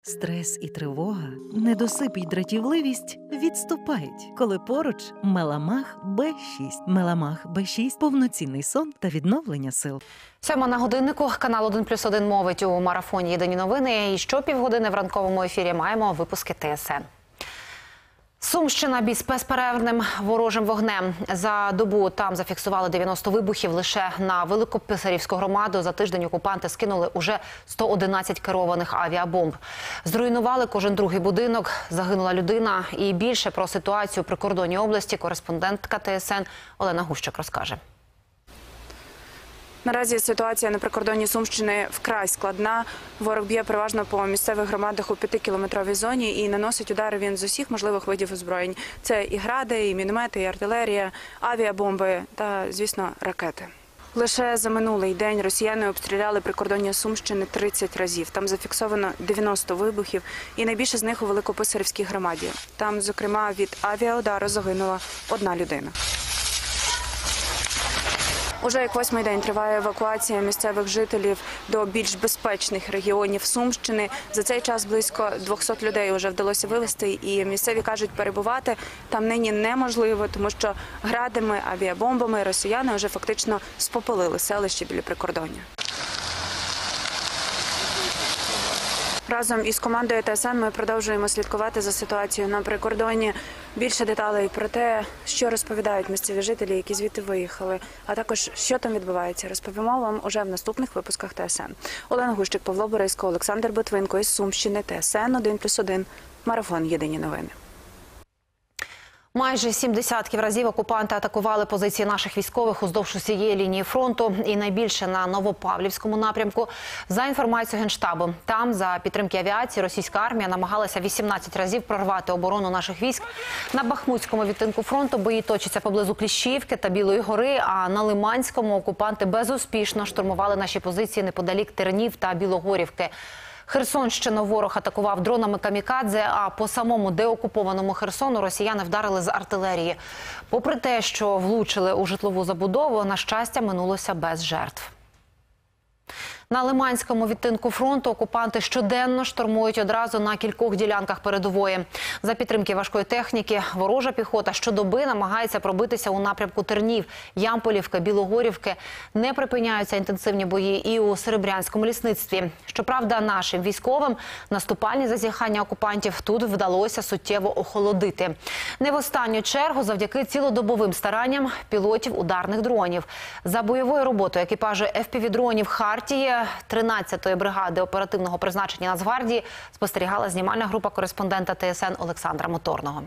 Стрес і тривога, недосип і дратівливість відступають, коли поруч Меламах Б6. Меламах Б6 – повноцінний сон та відновлення сил. 7 на годиннику, канал 1+1 мовить у марафоні «Єдині новини». І щопівгодини в ранковому ефірі маємо випуски ТСН. Сумщина під безперервним ворожим вогнем. За добу там зафіксували 90 вибухів. Лише на Великописарівську громаду за тиждень окупанти скинули уже 111 керованих авіабомб. Зруйнували кожен другий будинок, загинула людина. І більше про ситуацію при кордоні області кореспондентка ТСН Олена Гущик розкаже. Наразі ситуація на прикордонні Сумщини вкрай складна. Ворог б'є переважно по місцевих громадах у 5-кілометровій зоні і наносить удари він з усіх можливих видів озброєнь. Це і гради, і міномети, і артилерія, авіабомби та, звісно, ракети. Лише за минулий день росіяни обстріляли прикордоння Сумщини 30 разів. Там зафіксовано 90 вибухів, і найбільше з них у Великописарівській громаді. Там, зокрема, від авіаудару загинула одна людина. Уже як 8-й день триває евакуація місцевих жителів до більш безпечних регіонів Сумщини. За цей час близько 200 людей вже вдалося вивезти, і місцеві кажуть, перебувати там нині неможливо, тому що градами, авіабомбами росіяни вже фактично спопилили селище біля прикордоння. Разом із командою ТСН ми продовжуємо слідкувати за ситуацією на прикордонні. Більше деталей про те, що розповідають місцеві жителі, які звідти виїхали, а також що там відбувається, розповімо вам уже в наступних випусках ТСН. Олена Гущик, Павло Бориско, Олександр Ботвинко із Сумщини, ТСН 1+1, марафон «Єдині новини». Майже 7 десятків разів окупанти атакували позиції наших військових уздовж усієї лінії фронту і найбільше на Новопавлівському напрямку. За інформацією Генштабу, там за підтримки авіації російська армія намагалася 18 разів прорвати оборону наших військ. На Бахмутському відтинку фронту бої точаться поблизу Кліщівки та Білої гори, а на Лиманському окупанти безуспішно штурмували наші позиції неподалік Тернів та Білогорівки. Херсонщину ворог атакував дронами камікадзе, а по самому деокупованому Херсону росіяни вдарили з артилерії. Попри те, що влучили у житлову забудову, на щастя, минулося без жертв. На Лиманському відтинку фронту окупанти щоденно штурмують одразу на кількох ділянках передової. За підтримки важкої техніки ворожа піхота щодоби намагається пробитися у напрямку Тернів, Ямполівки, Білогорівки. Не припиняються інтенсивні бої і у Серебрянському лісництві. Щоправда, нашим військовим наступальні зазіхання окупантів тут вдалося суттєво охолодити. Не в останню чергу завдяки цілодобовим старанням пілотів ударних дронів. За бойовою роботою екіпажу FPV-дронів «Хартії» 13-ї бригади оперативного призначення Нацгвардії спостерігала знімальна група кореспондента ТСН Олександра Моторного.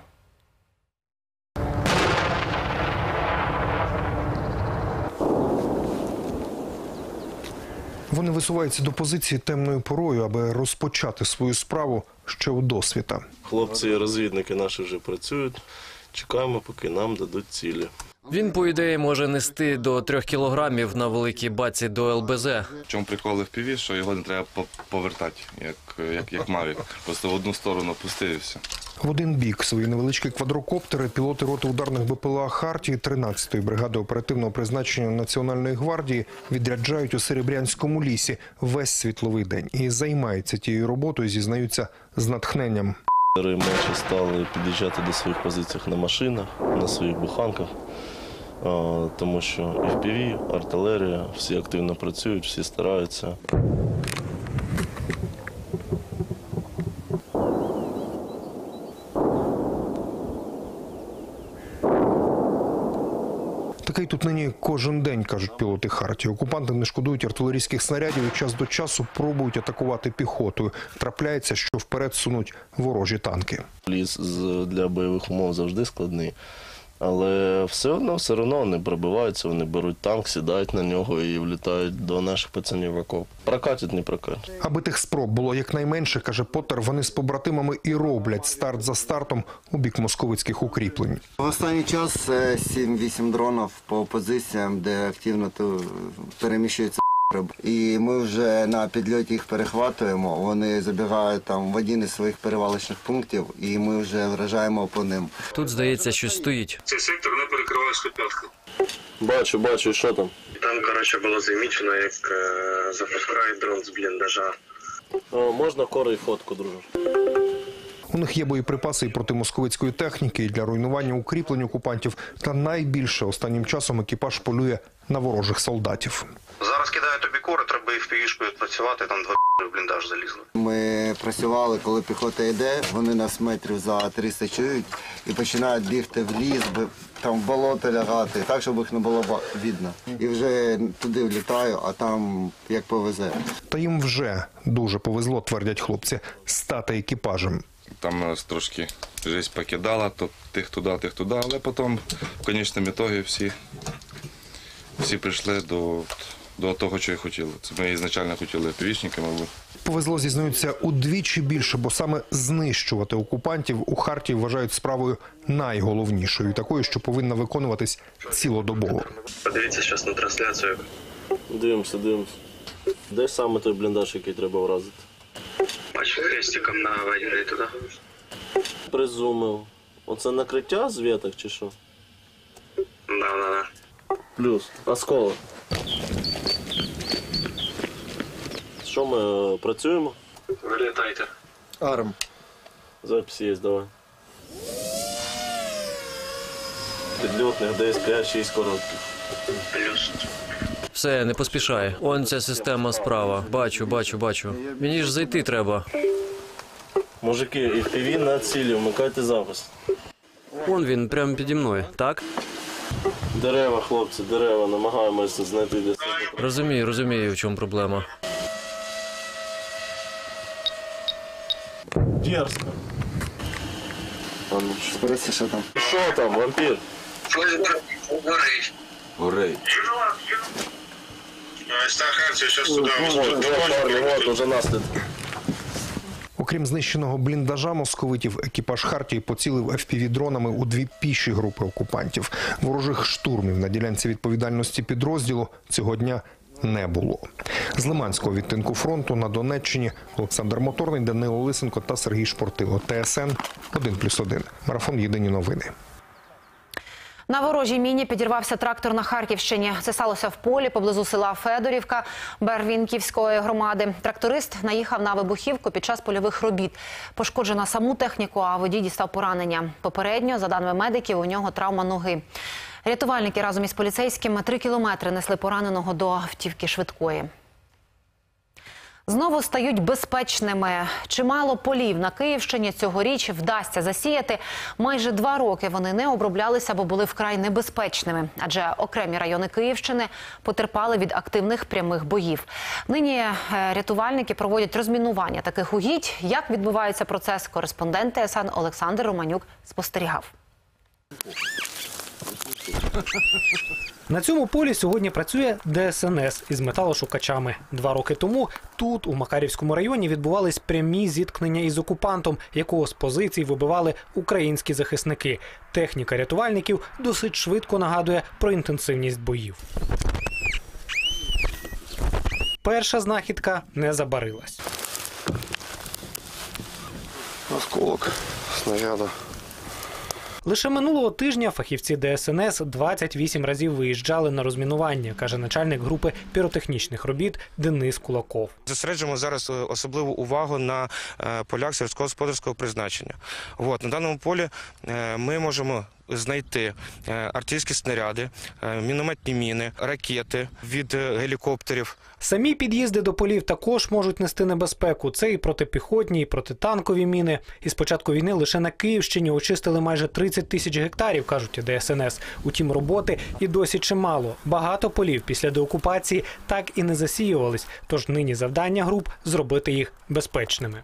Вони висуваються до позиції темною порою, аби розпочати свою справу ще у досвіта. Хлопці і розвідники наші вже працюють. Чекаємо, поки нам дадуть цілі. Він, по ідеї, може нести до 3 кілограмів на великій баці до ЛБЗ. В чому прикол FPV, що його не треба повертати, як Мавік. Просто в одну сторону пустив і все. В один бік свої невеличкі квадрокоптери пілоти роти ударних БПЛА «Хартії» 13-ї бригади оперативного призначення Національної гвардії відряджають у Серебрянському лісі весь світловий день. І займаються тією роботою, зізнаються, з натхненням. Менше стали під'їжджати до своїх позицій на машинах, на своїх буханках, тому що FPV, артилерія, всі активно працюють, всі стараються. Такий тут нині кожен день, кажуть пілоти «Хартії». Окупанти не шкодують артилерійських снарядів і час до часу пробують атакувати піхотою. Трапляється, що вперед сунуть ворожі танки. Ліс для бойових умов завжди складний, але все одно вони пробиваються, вони беруть танк, сідають на нього і влітають до наших пацанів в окоп. Прокатять, не прокатять. Аби тих спроб було якнайменше, каже Поттер, вони з побратимами і роблять старт за стартом у бік московицьких укріплень. В останній час 7-8 дронів по позиціям, де активно переміщуються. І ми вже на підльоті їх перехватуємо, вони забігають там в один із своїх перевалочних пунктів, і ми вже вражаємо по ним. Тут, здається, щось стоїть. Цей сектор не перекриває 105-ку. Бачу, що там? Там, було замічено, як запускають дрон з бліндажа. Можна кору і фотку, друже? У них є боєприпаси і проти московицької техніки, і для руйнування укріплень окупантів. Та найбільше останнім часом екіпаж полює на ворожих солдатів. Зараз кидаю тобі кори, треба і в півішкою працювати, там 2 в бліндаж залізли. Ми працювали, коли піхота йде, вони нас метрів за 300 чують і починають бігти в ліс, там в болото лягати, так, щоб їх не було видно. І вже туди влітаю, а там як повезе. Та їм вже дуже повезло, твердять хлопці, стати екіпажем. Там нас трошки життя покидала, то тих туди, але потім в кінцевому ітогі всі прийшли до того, що і хотіли. Це ми ізначально хотіли півічниками. Повезло, зізнаються, удвічі більше, бо саме знищувати окупантів у Хартії вважають справою найголовнішою, такою, що повинна виконуватись цілодобово. Подивіться зараз на трансляцію. Дивимося. Де саме той бліндаж, який треба вразити? Бачу, хрестиком наведений туди. Призумив. Оце накриття з веток чи що? Да. Плюс. Осколок. Що ми працюємо? Вилітайте. Арм. Запись є, давай. Підльотних десь 5-6 коротких. Плюс. Все, не поспішай. Он ця система справа. Бачу. Мені ж зайти треба. Мужики, і FPV на цілі, вмикайте запис. Он він, прямо піді мною, так? Дерева, хлопці, дерева, намагаємося знайти десь. Розумію, в чому проблема. Дерзко. А ну що? Спроси, що там. Що там, вампір? Горить. Стаханці, зараз туди. Вот, уже наслідки. Окрім знищеного бліндажа московитів, екіпаж Хартії поцілив FPV-дронами у 2 піші групи окупантів. Ворожих штурмів на ділянці відповідальності підрозділу цього дня не було. З Лиманського відтинку фронту на Донеччині Олександр Моторний, Данило Лисенко та Сергій Шпортило. ТСН 1+1. Марафон «Єдині новини». На ворожій міні підірвався трактор на Харківщині. Це сталося в полі поблизу села Федорівка Барвінківської громади. Тракторист наїхав на вибухівку під час польових робіт. Пошкоджено саму техніку, а водій дістав поранення. Попередньо, за даними медиків, у нього травма ноги. Рятувальники разом із поліцейськими 3 кілометри несли пораненого до автівки швидкої. Знову стають безпечними. Чимало полів на Київщині цьогоріч вдасться засіяти. Майже 2 роки вони не оброблялися, бо були вкрай небезпечними. Адже окремі райони Київщини потерпали від активних прямих боїв. Нині рятувальники проводять розмінування таких угідь. Як відбувається процес, кореспондент ТСН Олександр Романюк спостерігав. На цьому полі сьогодні працює ДСНС із металошукачами. 2 роки тому тут, у Макарівському районі, відбувались прямі зіткнення із окупантом, якого з позицій вибивали українські захисники. Техніка рятувальників досить швидко нагадує про інтенсивність боїв. Перша знахідка не забарилась. Осколок снаряду. Лише минулого тижня фахівці ДСНС 28 разів виїжджали на розмінування, каже начальник групи піротехнічних робіт Денис Кулаков. Зосереджуємо зараз особливу увагу на полях сільськогосподарського призначення. На даному полі ми можемо знайти артилерійські снаряди, мінометні міни, ракети від гелікоптерів. Самі під'їзди до полів також можуть нести небезпеку. Це і протипіхотні, і протитанкові міни. Із початку війни лише на Київщині очистили майже 30 тисяч гектарів, кажуть ДСНС. Утім, роботи і досі чимало. Багато полів після деокупації так і не засіювались. Тож нині завдання груп – зробити їх безпечними.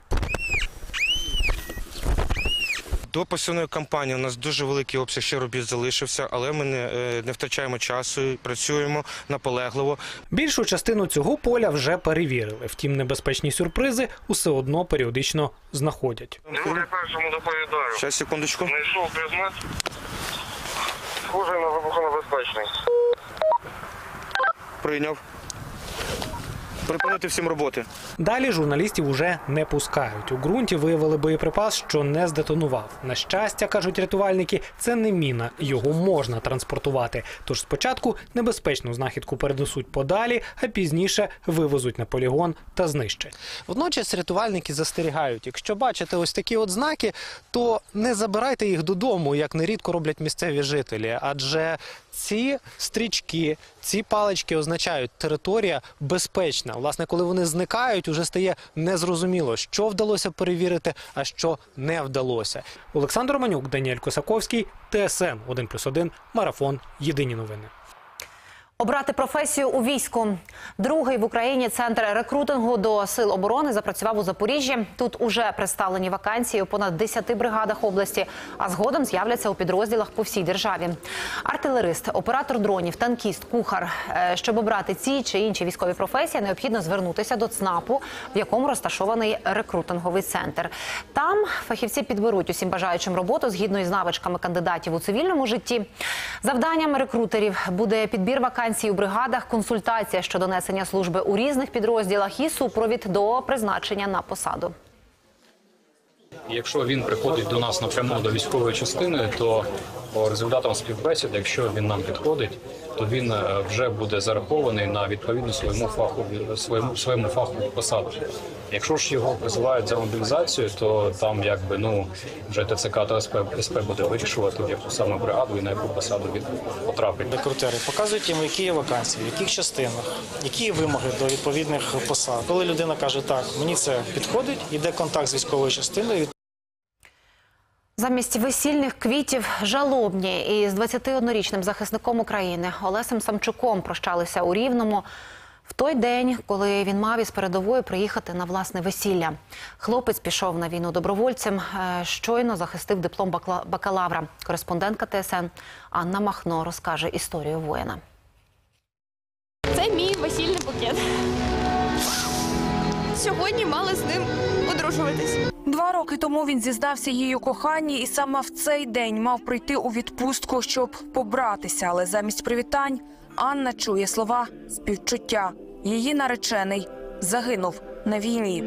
До посівної кампанії у нас дуже великий обсяг ще робіт залишився, але ми не втрачаємо часу, працюємо наполегливо. Більшу частину цього поля вже перевірили. Втім, небезпечні сюрпризи усе одно періодично знаходять. Я першому доповідаю. Зараз, секундочку. Знайшов предмет, схожий на вибухонебезпечний. Прийняв. Припинити всім роботи. Далі журналістів уже не пускають. У ґрунті виявили боєприпас, що не здетонував. На щастя, кажуть рятувальники, це не міна, його можна транспортувати. Тож спочатку небезпечну знахідку перенесуть подалі, а пізніше вивезуть на полігон та знищать. Водночас рятувальники застерігають, якщо бачите ось такі от знаки, то не забирайте їх додому, як нерідко роблять місцеві жителі. Адже ці стрічки, ці палички означають територія безпечна. Власне, коли вони зникають, уже стає незрозуміло, що вдалося перевірити, а що не вдалося. Олександр Романюк, Даніель Косаковський, ТСН 1+1, Марафон, Єдині новини. Обрати професію у війську. Другий в Україні центр рекрутингу до сил оборони запрацював у Запоріжжі. Тут уже представлені вакансії у понад 10 бригадах області, а згодом з'являться у підрозділах по всій державі. Артилерист, оператор дронів, танкіст, кухар. Щоб обрати ці чи інші військові професії, необхідно звернутися до ЦНАПу, в якому розташований рекрутинговий центр. Там фахівці підберуть усім бажаючим роботу згідно із навичками кандидатів у цивільному житті. Завданням рекрутерів буде підбір вакансій у бригадах, консультація щодо несення служби у різних підрозділах і супровід до призначення на посаду. Якщо він приходить до нас напряму до військової частини, то по результатам співбесід, якщо він нам підходить, то він вже буде зарахований на відповідну своєму фаху посаду. Якщо ж його призивають за мобілізацію, то там вже ТЦК та СП буде вирішувати, в яку саме бригаду і на яку посаду він потрапить. Рекрутери показують їм, які є вакансії, в яких частинах, які є вимоги до відповідних посад. Коли людина каже, так, мені це підходить, йде контакт з військовою частиною. Замість весільних квітів жалобні із 21-річним захисником України Олесем Самчуком прощалися у Рівному в той день, коли він мав із передової приїхати на власне весілля. Хлопець пішов на війну добровольцем, щойно захистив диплом бакалавра. Кореспондентка ТСН Анна Махно розкаже історію воїна. Це мій весільний букет. Сьогодні мали з ним одружуватись. 2 роки тому він зізнався їй у коханні і саме в цей день мав прийти у відпустку, щоб побратися. Але замість привітань Анна чує слова співчуття. Її наречений загинув на війні.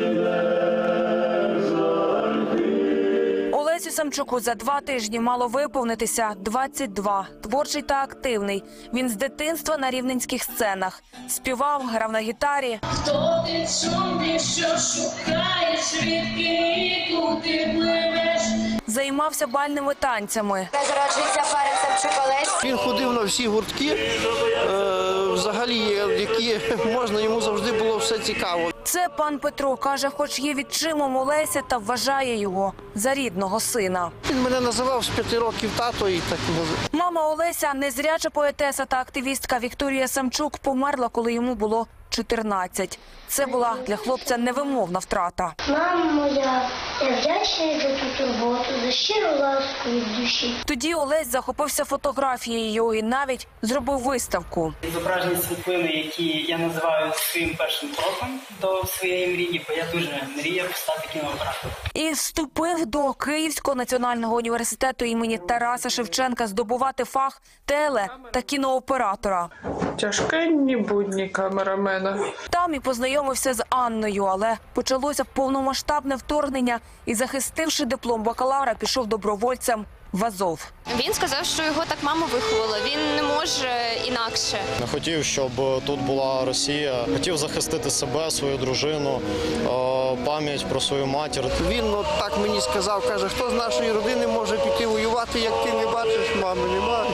Олесю Самчуку за 2 тижні мало виповнитися 22. Творчий та активний. Він з дитинства на рівненських сценах. Співав, грав на гітарі. Хто ти чумний, що шукаєш, відкику ти пливеш? Займався бальними танцями. Зароджується пара Самчук Олесь. Він ходив на всі гуртки, взагалі, які можна, йому завжди було все цікаво. Це пан Петро, каже, хоч є відчимом Олеся, та вважає його за рідного сина. Він мене називав з 5 років тато і так називав. Мама Олеся, незряча поетеса та активістка Вікторія Самчук, померла, коли йому було 14. Це була для хлопця невимовна втрата. Мама моя, я вдячний за ту турботу, за щиру ласку від душі. Тоді Олесь захопився фотографією і навіть зробив виставку. Зображені світлини, які я називаю своїм першим кроком до своєї мрії, бо я дуже мріяв стати кінооператором. І вступив до Київського національного університету імені Тараса Шевченка здобувати фах теле- та кінооператора. Тяжкенні будні камерамена. Там і познайомився з Анною, але почалося повномасштабне вторгнення і, захистивши диплом бакалавра, пішов добровольцем в Азов. Він сказав, що його так мама виховала, він не може інакше. Не хотів, щоб тут була Росія, хотів захистити себе, свою дружину, пам'ять про свою матір. Він так мені сказав, каже, хто з нашої родини може піти воювати, як ти не бачиш, мами немає.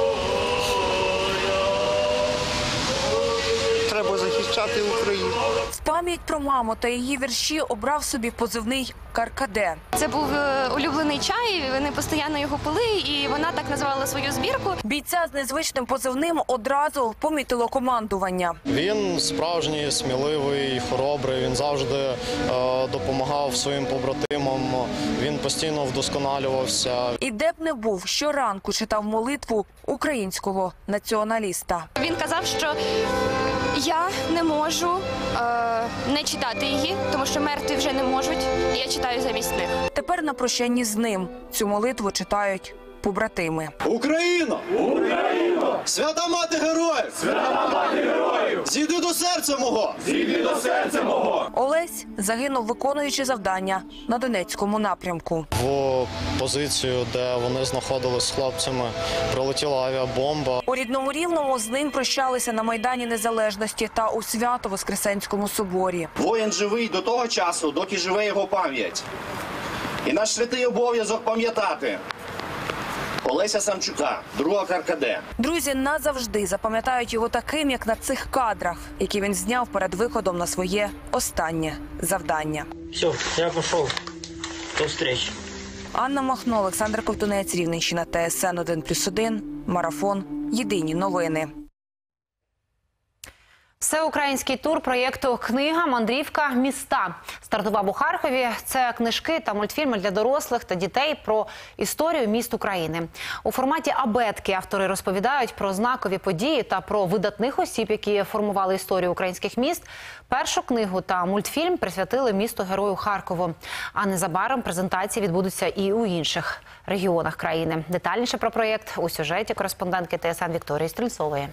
Треба захищати Україну. В пам'ять про маму та її вірші обрав собі позивний «Каркаде». Це був улюблений чай, вони постійно його пили, і вона так називала свою збірку. Бійця з незвичним позивним одразу помітило командування. Він справжній, сміливий, хоробрий, він завжди допомагав своїм побратимам, він постійно вдосконалювався. І де б не був, щоранку читав молитву українського націоналіста. Він казав, що я не можу не читати її, тому що мертві вже не можуть, і я читаю замість них. Тепер на прощанні з ним цю молитву читають побратими. Україно! Україно! Свята мати героїв! Свята мати героїв! Зійди до серця мого! Зійди до серця мого! Олесь загинув, виконуючи завдання на Донецькому напрямку. В позицію, де вони знаходились з хлопцями, прилетіла авіабомба. У рідному Рівному з ним прощалися на Майдані Незалежності та у Свято-Воскресенському соборі. Воїн живий до того часу, доки живе його пам'ять. І наш святий обов'язок пам'ятати Олеся Самчука, друга Каркаде. Друзі назавжди запам'ятають його таким, як на цих кадрах, які він зняв перед виходом на своє останнє завдання. Все, я пішов. До зустрічі. Анна Махно, Олександр Ковтунець, Рівненщина, ТСН 1+1, Марафон, Єдині новини. Всеукраїнський тур проєкту «Книга. Мандрівка. Міста» стартував у Харкові. Це книжки та мультфільми для дорослих та дітей про історію міст України. У форматі абетки автори розповідають про знакові події та про видатних осіб, які формували історію українських міст. Першу книгу та мультфільм присвятили місту-герою Харкову. А незабаром презентації відбудуться і у інших регіонах країни. Детальніше про проєкт у сюжеті кореспондентки ТСН Вікторії Стрільцової.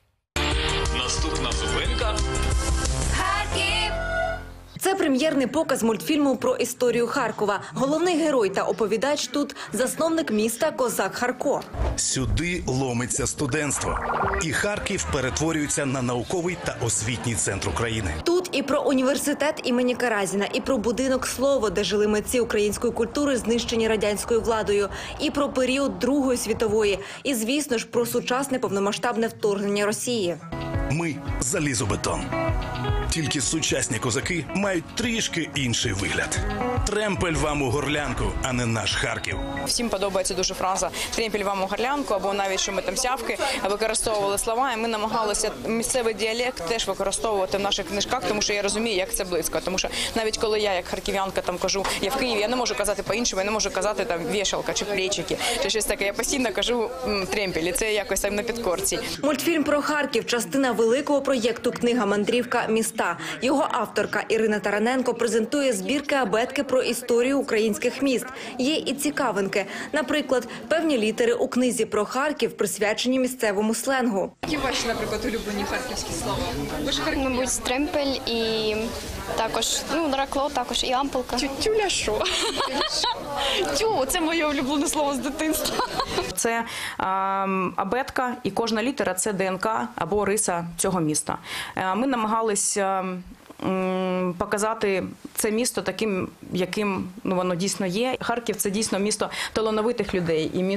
Наступна зупинка. Харків! Це прем'єрний показ мультфільму про історію Харкова. Головний герой та оповідач тут – засновник міста Козак Харко. Сюди ломиться студентство. І Харків перетворюється на науковий та освітній центр України. Тут і про університет імені Каразіна, і про будинок «Слово», де жили митці української культури, знищені радянською владою, і про період Другої світової, і, звісно ж, про сучасне повномасштабне вторгнення Росії. Ми – залізобетон. Тільки сучасні козаки мають трішки інший вигляд. Тремпель вам у горлянку, а не наш Харків. Всім подобається дуже фраза «тремпель вам у горлянку» або навіть, що ми там сявки використовували слова, і ми намагалися місцевий діалект теж використовувати в наших книжках, тому що я розумію, як це близько. Тому що навіть коли я, як харків'янка, там кажу, я в Києві, я не можу казати по-іншому, я не можу казати там вішалка чи плечики, чи щось таке. Я постійно кажу тремпель, і це якось там на підкорці. Мультфільм про Харків – частина великого проєкту «Книга. Мандрівка. Міста». Його авторка Ірина Тараненко презентує збірки абетки про історію українських міст. Є і цікавинки. Наприклад, певні літери у книзі про Харків присвячені місцевому сленгу. Які ваші, наприклад, улюблені харківські слова? Мабуть, тремпель і також, дракло, також і ампулка. Тюля що? Тю, це моє улюблене слово з дитинства. Це абетка, і кожна літера – це ДНК або риса цього міста. Ми намагалися показати це місто таким, яким воно дійсно є. Харків – це дійсно місто талановитих людей, і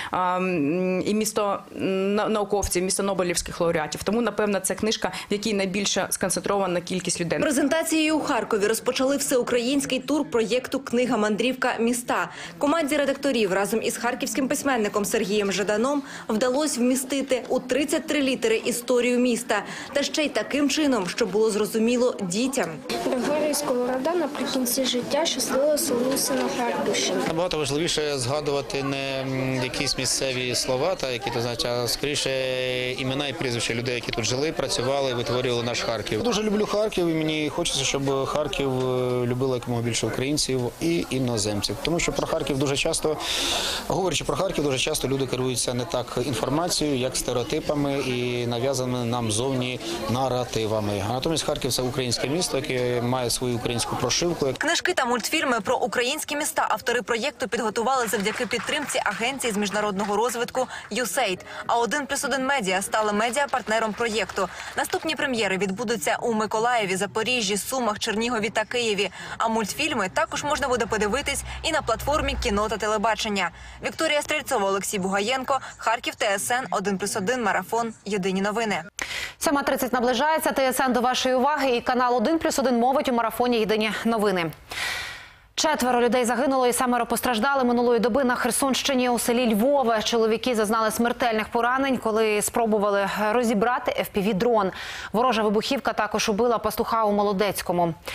місто науковців, місто нобелівських лауреатів. Тому, напевно, це книжка, в якій найбільша сконцентрована кількість людей. Презентацією у Харкові розпочали всеукраїнський тур проєкту «Книга. Мандрівка. Міста». Команді редакторів разом із харківським письменником Сергієм Жаданом вдалося вмістити у 33 літери історію міста. Та ще й таким чином, щоб було зрозуміло дітям. Григорій Сковорода наприкінці життя щасливо селився на Харківщині. Набагато важливіше згадувати не якісь місцеві слова, які ти знаєш, а скоріше імена і прізвища людей, які тут жили, працювали, витворювали наш Харків. Дуже люблю Харків, і мені хочеться, щоб Харків любили якомога більше українців і іноземців. Тому що про Харків дуже часто, говорячи про Харків, дуже часто люди керуються не так інформацією, як стереотипами і нав'язаними нам зовні наративами. А натомість Харків – це українське місто, яке має свою українську прошивку. Книжки та мультфільми про українські міста автори проєкту підготували завдяки підтримці агенції з міжнародного розвитку USAID. А 1+1 Медіа стали медіа-партнером проєкту. Наступні прем'єри відбудуться у Миколаєві, Запоріжжі, Сумах, Чернігові та Києві. А мультфільми також можна буде подивитись і на платформі «Кіно» та телебачення. Вікторія Стрільцова, Олексій Бугаєнко, Харків, ТСН 1+1, Марафон, Єдині новини. 7:30 наближається. ТСН до вашої уваги і канал 1+1 мовить у марафоні «Єдині новини». 4 людей загинуло і 7 постраждали минулої доби на Херсонщині у селі Львове. Чоловіки зазнали смертельних поранень, коли спробували розібрати FPV-дрон. Ворожа вибухівка також убила пастуха у Молодецькому.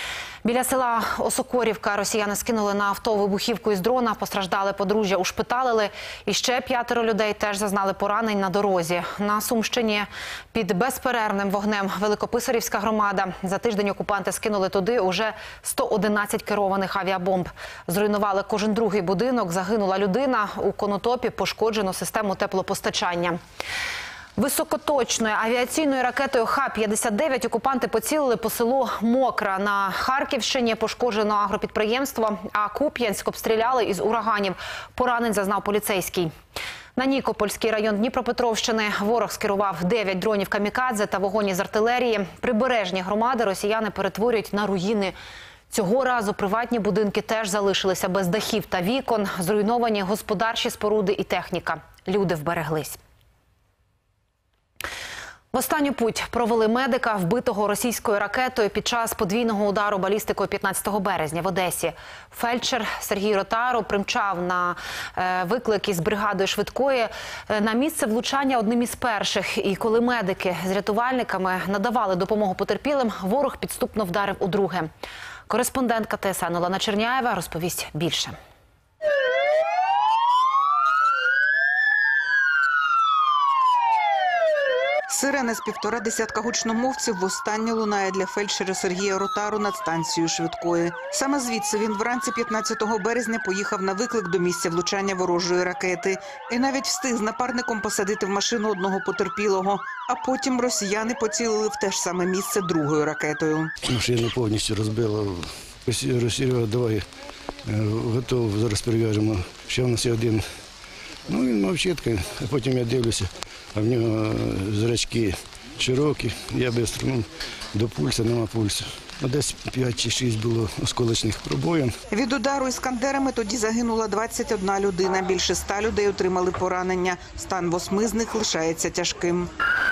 Біля села Осокорівка росіяни скинули на авто вибухівку із дрона, постраждали подружжя, ушпиталили. І ще 5 людей теж зазнали поранень на дорозі. На Сумщині під безперервним вогнем Великописарівська громада. За тиждень окупанти скинули туди уже 111 керованих авіабомб. Зруйнували кожен другий будинок, загинула людина. У Конотопі пошкоджено систему теплопостачання. Високоточною авіаційною ракетою Х-59 окупанти поцілили по селу Мокра. На Харківщині пошкоджено агропідприємство, а Куп'янськ обстріляли із ураганів. Поранень зазнав поліцейський. На Нікопольський район Дніпропетровщини ворог скерував 9 дронів камікадзе та вогонь із артилерії. Прибережні громади росіяни перетворюють на руїни. Цього разу приватні будинки теж залишилися без дахів та вікон. Зруйновані господарчі споруди і техніка. Люди вбереглись. В останню путь провели медика, вбитого російською ракетою під час подвійного удару балістикою 15 березня в Одесі. Фельдшер Сергій Ротару примчав на виклик із бригадою швидкої на місце влучання одним із перших. І коли медики з рятувальниками надавали допомогу потерпілим, ворог підступно вдарив удруге. Кореспондентка ТСН Олена Черняєва розповість більше. Сирена з 1,5 гучномовців востаннє лунає для фельдшера Сергія Ротару над станцією швидкої. Саме звідси він вранці 15 березня поїхав на виклик до місця влучання ворожої ракети. І навіть встиг з напарником посадити в машину одного потерпілого. А потім росіяни поцілили в те ж саме місце другою ракетою. Машину повністю розбила. Серега, давай, готов, зараз перев'яжемо. Ще в нас є один. Ну, він мовчить, а потім я дивлюся, а в нього зрачки широкі. Я швидко, до пульсу, нема пульсу. Десь 5 чи 6 було осколочних пробоїн. Від удару іскандерами тоді загинула 21 людина. Більше 100 людей отримали поранення. Стан 8 з них лишається тяжким.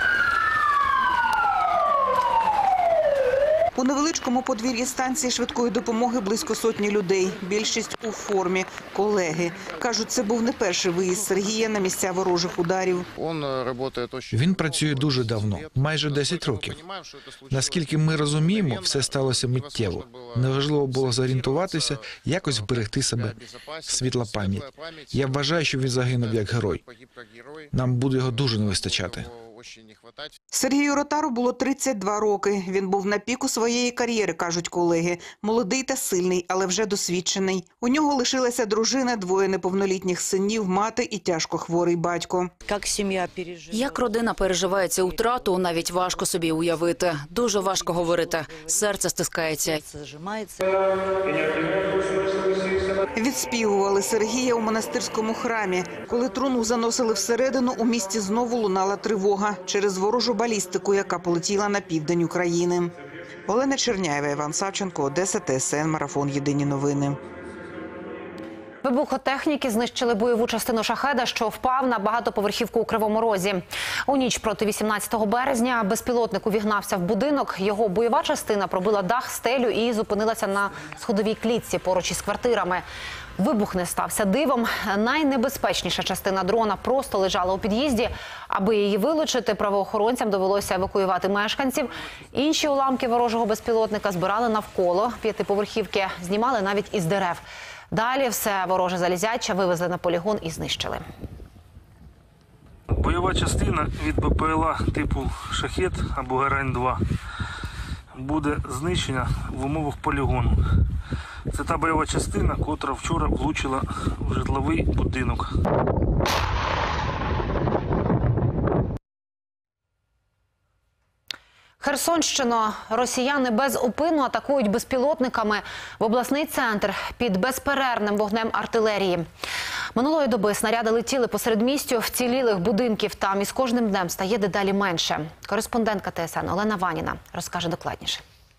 У невеличкому подвір'ї станції швидкої допомоги близько 100 людей. Більшість у формі. Колеги. Кажуть, це був не перший виїзд Сергія на місця ворожих ударів. Він працює дуже давно, майже 10 років. Наскільки ми розуміємо, все сталося миттєво. Неважливо було зорієнтуватися, якось вберегти себе. Світла пам'ять. Я вважаю, що він загинув як герой. Нам буде його дуже не вистачати. Сергію Ротару було 32 роки. Він був на піку своєї кар'єри, кажуть колеги. Молодий та сильний, але вже досвідчений. У нього лишилася дружина, 2 неповнолітніх синів, мати і тяжко хворий батько. Як родина переживає цю втрату, навіть важко собі уявити. Дуже важко говорити. Серце стискається. Відспівували Сергія у монастирському храмі. Коли труну заносили всередину, у місті знову лунала тривога через ворожу балістику, яка полетіла на південь України. Олена Черняєва, Іван Савченко, Одеса, ТСН, Марафон. Єдині новини. Вибухотехніки знищили бойову частину «Шахеда», що впав на багатоповерхівку у Кривому Розі. У ніч проти 18 березня безпілотник увігнався в будинок. Його бойова частина пробила дах, стелю і зупинилася на сходовій клітці поруч із квартирами. Вибух не стався дивом. Найнебезпечніша частина дрона просто лежала у під'їзді. Аби її вилучити, правоохоронцям довелося евакуювати мешканців. Інші уламки ворожого безпілотника збирали навколо 5-поверхівки, знімали навіть із дерев. Далі все вороже залізяче вивезли на полігон і знищили. Бойова частина від БПЛА типу «Шахед» або «Герань-2» буде знищена в умовах полігону. Це та бойова частина, котра вчора влучила в житловий будинок. Херсонщину росіяни безупинно атакують безпілотниками в обласний центр під безперервним вогнем артилерії. Минулої доби снаряди летіли по середмістю, вцілілих будинків там із кожним днем стає дедалі менше. Кореспондентка ТСН Олена Ваніна розкаже докладніше.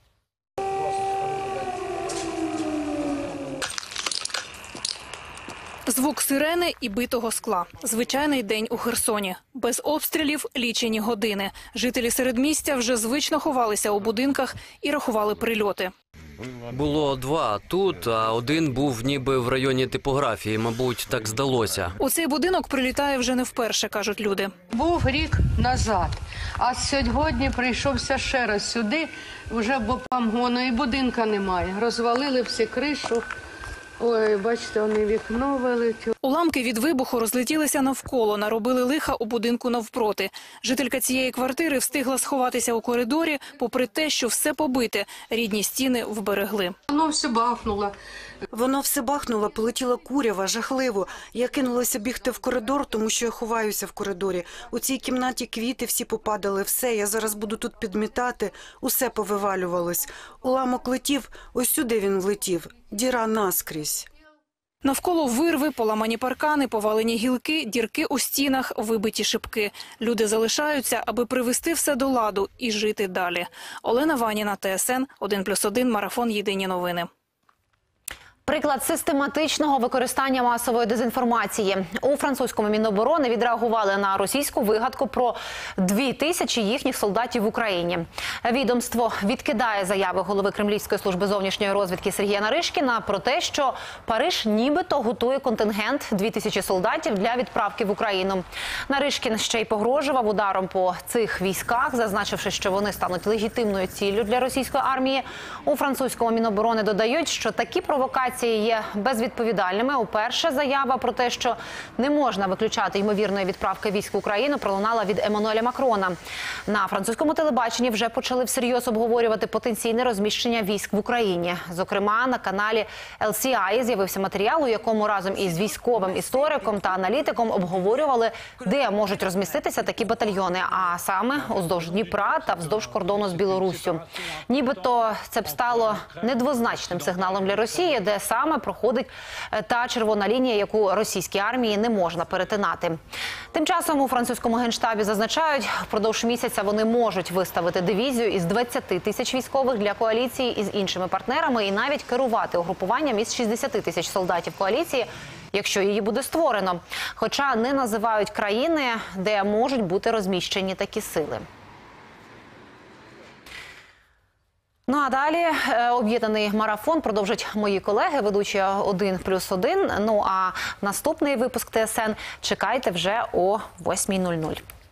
Звук сирени і битого скла. Звичайний день у Херсоні. Без обстрілів лічені години. Жителі середмістя вже звично ховалися у будинках і рахували прильоти. Було два тут, а один був ніби в районі типографії, мабуть, так здалося. У цей будинок прилітає вже не вперше, кажуть люди. Був рік назад, а сьогодні прийшовся ще раз сюди, вже бо памгону і будинка немає. Розвалили всі кришу. Ой, бачите, вони вікно вилетіло. Уламки від вибуху розлетілися навколо, наробили лиха у будинку навпроти. Жителька цієї квартири встигла сховатися у коридорі, попри те, що все побите, рідні стіни вберегли. Воно все бахнуло. Воно все бахнуло, полетіла курява, жахливо. Я кинулася бігти в коридор, тому що я ховаюся в коридорі. У цій кімнаті квіти всі попадали, все, я зараз буду тут підмітати, усе повивалювалось. Уламок летів, ось сюди він влетів, діра наскрізь. Навколо вирви, поламані паркани, повалені гілки, дірки у стінах, вибиті шибки. Люди залишаються, аби привести все до ладу і жити далі. Олена Ваніна, ТСН, 1+1, марафон «Єдині новини». Приклад систематичного використання масової дезінформації. У французькому Міноборони відреагували на російську вигадку про 2000 їхніх солдатів в Україні. Відомство відкидає заяви голови Кремлівської служби зовнішньої розвідки Сергія Наришкіна про те, що Париж нібито готує контингент 2000 солдатів для відправки в Україну. Наришкін ще й погрожував ударом по цих військах, зазначивши, що вони стануть легітимною ціллю для російської армії. У французькому Міноборони додають, що такі провокації є безвідповідальними. Уперше заява про те, що не можна виключати ймовірної відправки військ в Україну, пролунала від Еммануеля Макрона. На французькому телебаченні вже почали всерйоз обговорювати потенційне розміщення військ в Україні. Зокрема, на каналі LCI з'явився матеріал, у якому разом із військовим істориком та аналітиком обговорювали, де можуть розміститися такі батальйони, а саме уздовж Дніпра та вздовж кордону з Білоруссю. Нібито це б стало недвозначним сигналом для Росії, де саме проходить та червона лінія, яку російській армії не можна перетинати. Тим часом у французькому генштабі зазначають, впродовж місяця вони можуть виставити дивізію із 20 тисяч військових для коаліції із іншими партнерами і навіть керувати угрупуванням із 60 тисяч солдатів коаліції, якщо її буде створено. Хоча не називають країни, де можуть бути розміщені такі сили. Ну а далі об'єднаний марафон продовжать мої колеги, ведучі 1+1. Ну а наступний випуск ТСН чекайте вже о 8:00.